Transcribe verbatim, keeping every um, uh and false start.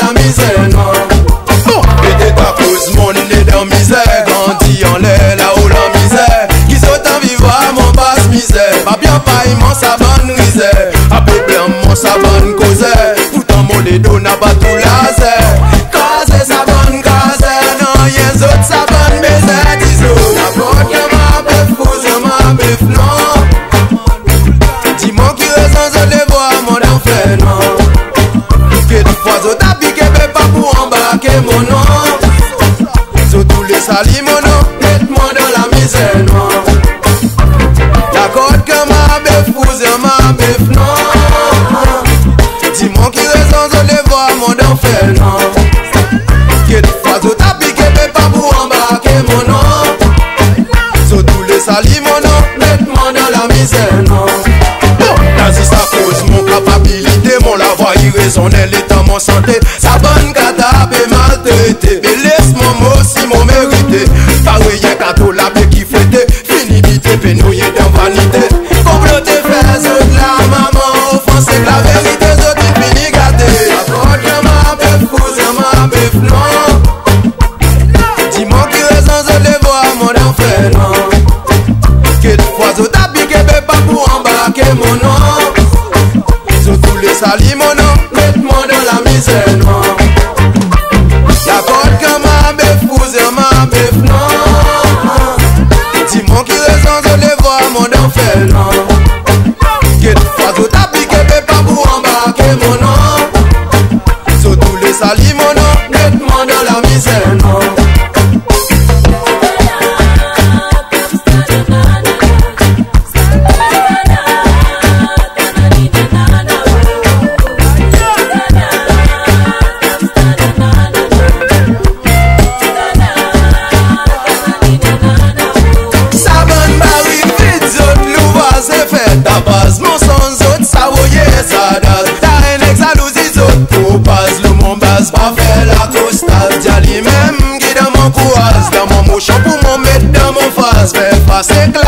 la misère, non. Et t'es ta cause, mon nez dans misère. Grandi en l'air, là-haut la misère. Qui saute en vivre à mon basse misère. Pas bien paille, mon sabane misère. A peu blanc, mon sabane causeur. Pourtant mon ledo n'a pas tout laser. Cause sabane, cause non, y'a autres sabane baiser. Dis-nous, la porte que ma bœuf, fous ma bœuf, non. Dis-moi qui raison, je les vois, mon enfer, non. Que de fois, je t'ai piqué, mais pas pour embarquer mon nom. Sur tous les salis, mon nom, mets-moi dans la misère, non. La corde que ma bœuf, fous ma bœuf, non. Dis-moi qui raison, je les vois, mon enfer, non. Que de fois, je t'ai piqué, mais pas pour embarquer mon nom. Sur tous les salis, mon nom, mets-moi dans la misère, non. Si ça cause mon capacité, mon la voix irraisonnelle est en mon santé. Sa bonne catabe est maltraitée. Mais laisse-moi moi aussi mon mérité. Pareil qu'à tout la paix qui fêtait. Finibité, pénouillé dans vanité. Comploté, fait de la maman. Offensé que la vérité, je t'ai fini gâté. La porte que ma bœuf, fous ma bœuf, non. Dis-moi qui raison, je les vois, mon enfer, non. Que de fois, je t'ai piqué, mais pas pour embarquer mon nom. Salis mon nom, mets-moi dans la misère, non. La corde que ma bœuf, fous ma bœuf, non. Dis-moi qui raison, je les vois, mon enfer, non. Que de fois, je t'ai piqué, mais pas pour embarquer mon nom. Sur tous les salis mon nom, mets-moi dans la misère, non. Mon son zot, ça voyait ça date. T'as un ex à l'ouzi zot. Pour base, le mon base, pas fait la costade. Dia lui même qui dans mon courage. Dans mon mouchon pour mon mettre dans mon face. Fais face éclat.